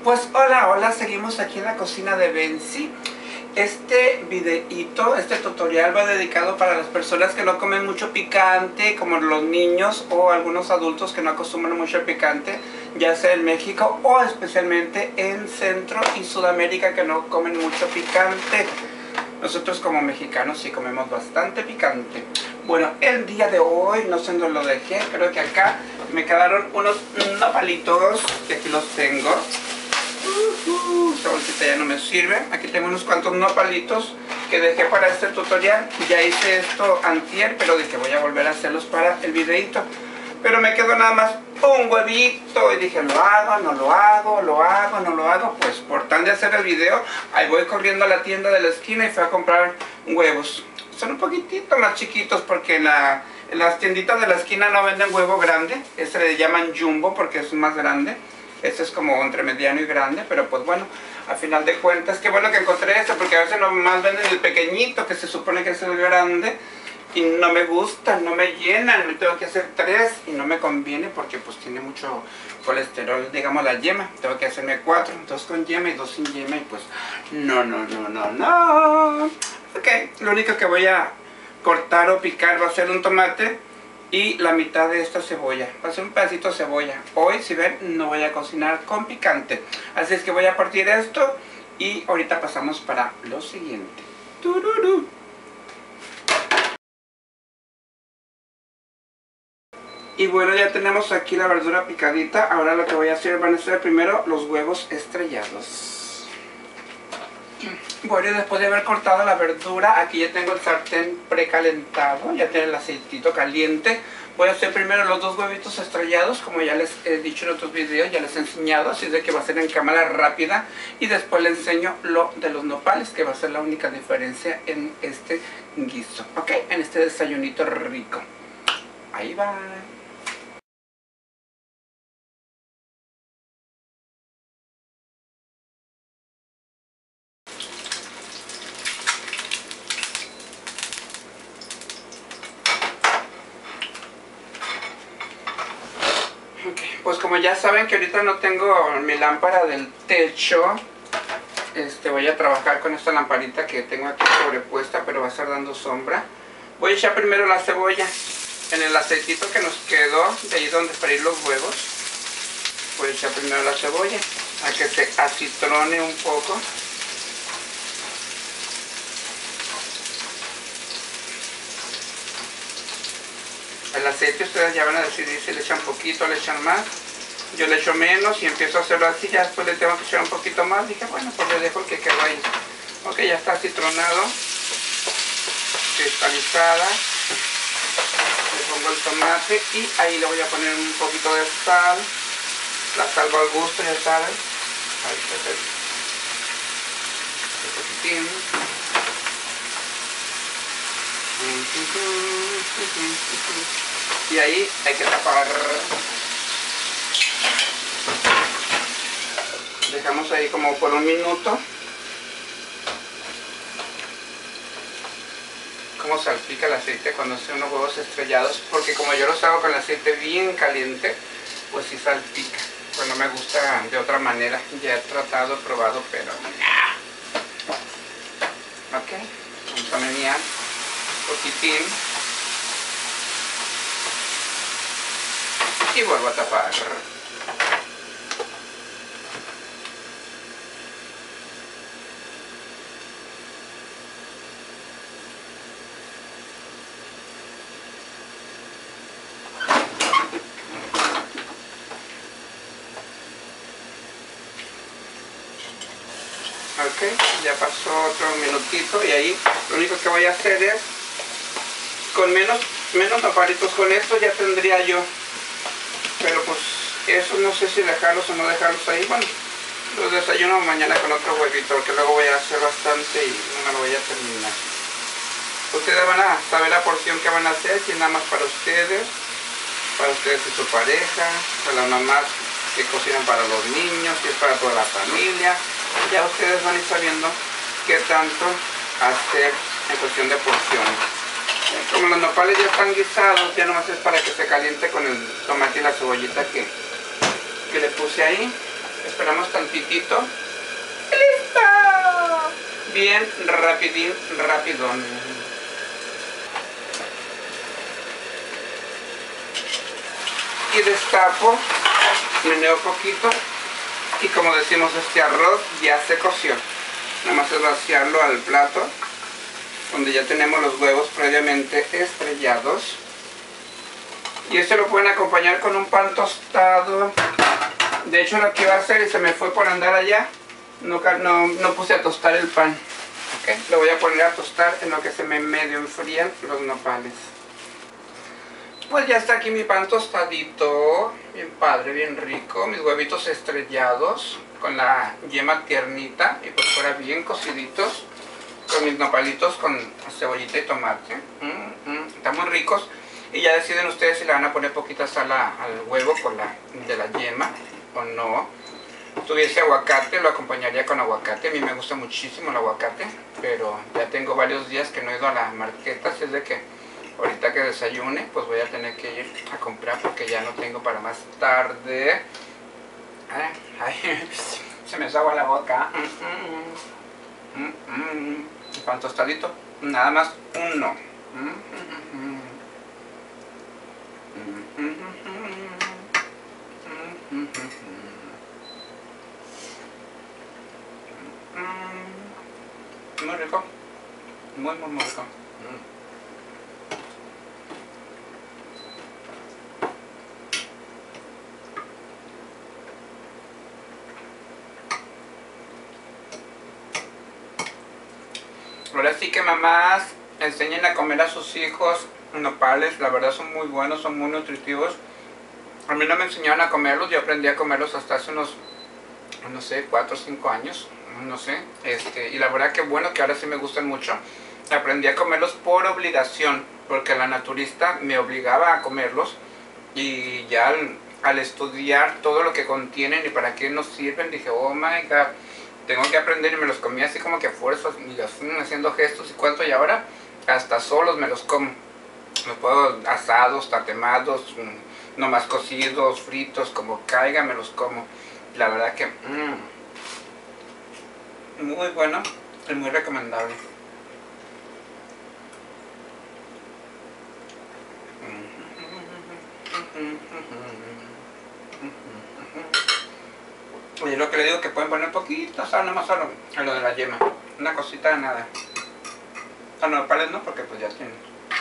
Pues hola, hola, seguimos aquí en la cocina de Benzi. Este videíto, este tutorial va dedicado para las personas que no comen mucho picante, como los niños o algunos adultos que no acostumbran mucho el picante, ya sea en México o especialmente en Centro y Sudamérica, que no comen mucho picante. Nosotros como mexicanos sí comemos bastante picante. Bueno, el día de hoy, no sé dónde lo dejé, creo que acá me quedaron unos nopalitos, que aquí los tengo. Esta bolsita ya no me sirve. Aquí tengo unos cuantos nopalitos que dejé para este tutorial. Ya hice esto antier, pero dije voy a volver a hacerlos para el videito. Pero me quedó nada más un huevito y dije, ¿lo hago? ¿No lo hago? ¿Lo hago? ¿No lo hago? Pues por tal de hacer el video, ahí voy corriendo a la tienda de la esquina y fui a comprar huevos. Son un poquitito más chiquitos porque en las tienditas de la esquina no venden huevo grande. Este le llaman jumbo porque es más grande. Este es como entre mediano y grande, pero pues bueno, a final de cuentas, qué bueno que encontré este, porque a veces nomás venden el pequeñito, que se supone que es el grande, y no me gustan, no me llenan, me tengo que hacer 3 y no me conviene porque pues tiene mucho colesterol, digamos la yema, tengo que hacerme 4, 2 con yema y 2 sin yema, y pues no. Ok, lo único que voy a cortar o picar va a ser un tomate y la mitad de esta cebolla. Va a ser un pedacito de cebolla. Hoy, si ven, no voy a cocinar con picante. Así es que voy a partir esto y ahorita pasamos para lo siguiente. ¡Tururú! Y bueno, ya tenemos aquí la verdura picadita. Ahora lo que voy a hacer van a ser primero los huevos estrellados. Bueno, y después de haber cortado la verdura, aquí ya tengo el sartén precalentado, ya tiene el aceitito caliente. Voy a hacer primero los 2 huevitos estrellados, como ya les he dicho en otros videos, ya les he enseñado, así de que va a ser en cámara rápida. Y después les enseño lo de los nopales, que va a ser la única diferencia en este guiso, ¿ok? En este desayunito rico. Ahí va. Pues como ya saben que ahorita no tengo mi lámpara del techo, voy a trabajar con esta lamparita que tengo aquí sobrepuesta, pero va a estar dando sombra. Voy a echar primero la cebolla en el aceitito que nos quedó de ahí donde freír los huevos. Voy a echar primero la cebolla a que se acitrone un poco. El aceite ustedes ya van a decidir si le echan poquito o le echan más. Yo le echo menos y empiezo a hacerlo así, ya después le tengo que echar un poquito más. Dije, bueno, pues le dejo el que quedó ahí. Ok, ya está citronado, cristalizada. Le pongo el tomate y ahí le voy a poner un poquito de sal. La sal va al gusto, ya saben. Ahí está, un poquitín. Y ahí hay que tapar. Dejamos ahí como por 1 minuto. Como salpica el aceite cuando hacen unos huevos estrellados, porque como yo los hago con el aceite bien caliente, pues sí salpica. Pues no me gusta de otra manera. Ya he tratado, probado, pero no. Ok, vamos a menear un poquitín y vuelvo a tapar. Ok, ya pasó otro minutito y ahí lo único que voy a hacer es con menos nopalitos. Con esto ya tendría yo, pero pues eso no sé si dejarlos o no dejarlos ahí. Bueno, los desayuno mañana con otro huevito, porque luego voy a hacer bastante y no me lo voy a terminar. Ustedes van a saber la porción que van a hacer, si es nada más para ustedes y su pareja, para las mamás que cocinan para los niños, si es para toda la familia. Ya ustedes van a ir sabiendo qué tanto hacer en cuestión de porciones. Como los nopales ya están guisados, ya nomás es para que se caliente con el tomate y la cebollita que le puse ahí. Esperamos tantitito. ¡Listo! Bien rapidín, rapidón. Y destapo, meneo poquito y como decimos, este arroz ya se coció. Nada más es vaciarlo al plato donde ya tenemos los huevos previamente estrellados. Y este lo pueden acompañar con un pan tostado. De hecho lo que iba a hacer y se me fue por andar allá, no puse a tostar el pan. ¿Okay? Lo voy a poner a tostar en lo que se me medio enfrían los nopales. Pues ya está aquí mi pan tostadito, bien padre, bien rico, mis huevitos estrellados con la yema tiernita y por fuera bien cociditos, con mis nopalitos con cebollita y tomate. Están muy ricos y ya deciden ustedes si le van a poner poquita sal al huevo con de la yema o no. Si tuviese aguacate, lo acompañaría con aguacate. A mí me gusta muchísimo el aguacate, pero ya tengo varios días que no he ido a la marqueta, así es de que ahorita que desayune, pues voy a tener que ir a comprar porque ya no tengo para más tarde. Ay, se me desagua la boca. Pan tostadito, nada más uno. Muy rico, muy rico. Ahora sí que mamás, enseñen a comer a sus hijos nopales, la verdad son muy buenos, son muy nutritivos. A mí no me enseñaron a comerlos, yo aprendí a comerlos hasta hace unos, no sé, 4 o 5 años, no sé. Y la verdad que bueno, que ahora sí me gustan mucho. Aprendí a comerlos por obligación, porque la naturista me obligaba a comerlos. Y ya al estudiar todo lo que contienen y para qué nos sirven, dije, oh my god, tengo que aprender, y me los comí así como que a fuerzas, y haciendo gestos y cuánto, y ahora hasta solos me los como. Los puedo asados, tatemados, nomás cocidos, fritos, como caiga me los como. La verdad que muy bueno y muy recomendable. Y lo que le digo, que pueden poner poquito sal, nomás solo a lo de la yema, una cosita de nada. A los nopales no, porque pues ya tienen.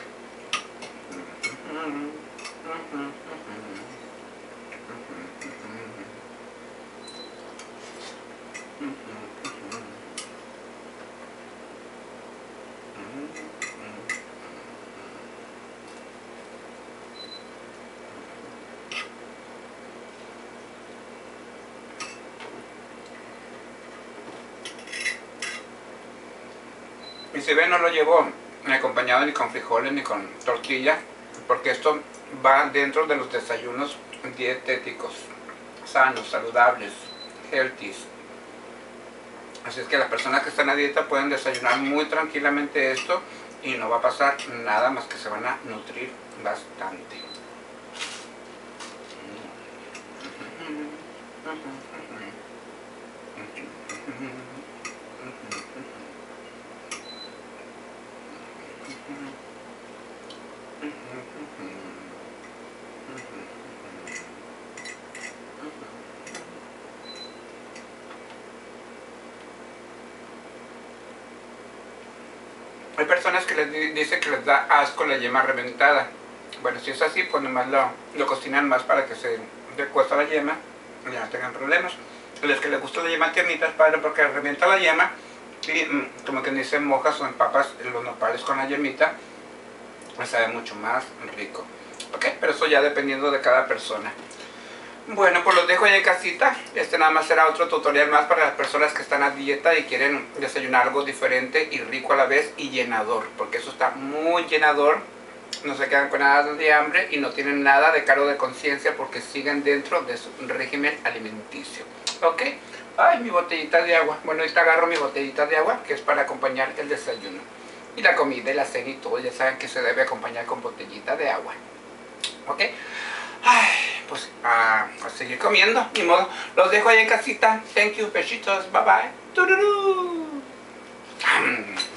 Y si ven, no lo llevo acompañado ni con frijoles ni con tortilla, porque esto va dentro de los desayunos dietéticos, sanos, saludables, healthy. Así es que las personas que están a dieta pueden desayunar muy tranquilamente esto y no va a pasar nada más que se van a nutrir bastante. Hay personas que les dicen que les da asco la yema reventada. Bueno, si es así, pues nomás lo cocinan más para que se cueza la yema y ya no tengan problemas. A los que les gusta la yema tiernita es padre porque revienta la yema y como que dicen, mojas o empapas los nopales con la yemita, sabe mucho más rico. Ok, pero eso ya dependiendo de cada persona. Bueno, pues los dejo ahí en casita. Nada más será otro tutorial más para las personas que están a dieta y quieren desayunar algo diferente y rico a la vez y llenador, porque eso está muy llenador. No se quedan con nada de hambre y no tienen nada de cargo de conciencia porque siguen dentro de su régimen alimenticio. ¿Ok? Ay, mi botellita de agua. Bueno, ahorita agarro mi botellita de agua, que es para acompañar el desayuno. Y la comida y la cena y todo, ya saben que se debe acompañar con botellita de agua. ¿Ok? Ay, pues así seguir comiendo, ni modo. Los dejo ahí en casita. Thank you, besitos. Bye bye. Tururú.